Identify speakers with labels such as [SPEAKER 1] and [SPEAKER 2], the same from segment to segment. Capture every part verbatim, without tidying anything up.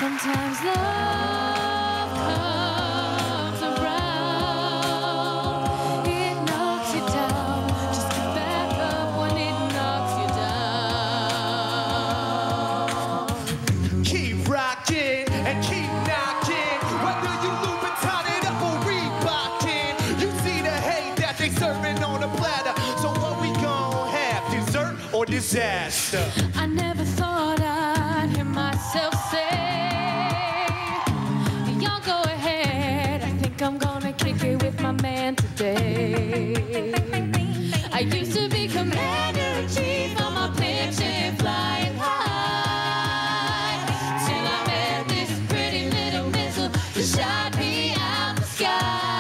[SPEAKER 1] Sometimes love comes around, it knocks you down. Just get back up when it knocks you down.
[SPEAKER 2] Keep rocking and keep knocking. Whether you Louboutin it up or Reebokin, you see the hate that they serving on a platter. So what we gon' have, dessert or disaster?
[SPEAKER 1] I never thought I'd hear myself say, y'all go ahead, I think I'm gonna kick it with my man today. I used to be commander-in-chief on my pitch flying high, till I met this pretty little missile that shot me out the sky.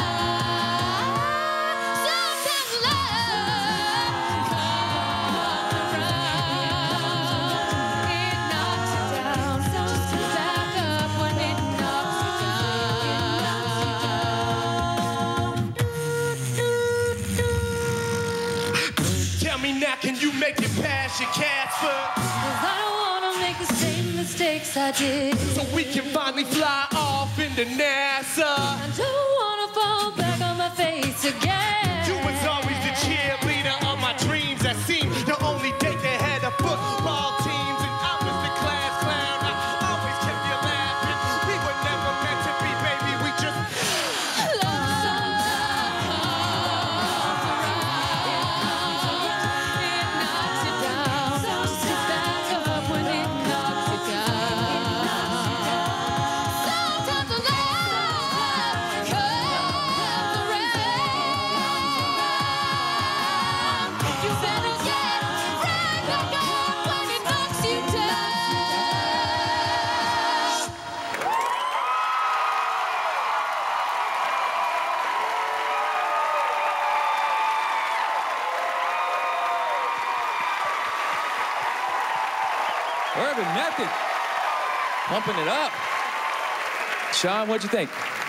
[SPEAKER 1] Sometimes love comes around, it knocks you down. Just get back up when it knocks you down.
[SPEAKER 2] Tell me now, can you make it past your Casper?
[SPEAKER 1] 'Cause I don't wanna make the same mistakes I did.
[SPEAKER 2] So we can finally fly off into NASA.
[SPEAKER 1] I don't wanna fall back on my face again.
[SPEAKER 2] You was always the cheerleader of my dreams. That seemed the only date that had a football teams. And I was the class clown. I always kept you laughing. We were never meant to be, baby. We just
[SPEAKER 3] Urban Method, pumping it up. Sean, what'd you think?